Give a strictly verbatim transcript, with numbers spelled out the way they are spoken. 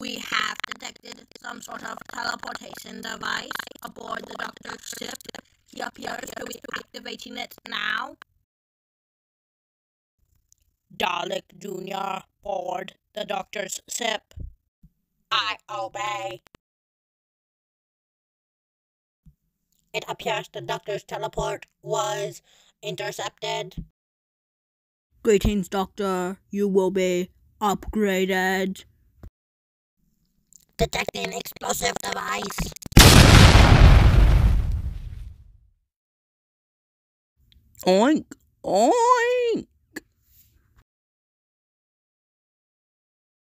We have detected some sort of teleportation device aboard the doctor's ship. He appears to be activating it now. Dalek Junior board the doctor's ship. I obey. It appears the doctor's teleport was intercepted. Greetings, Doctor. You will be upgraded. Detecting explosive device. Oink, oink.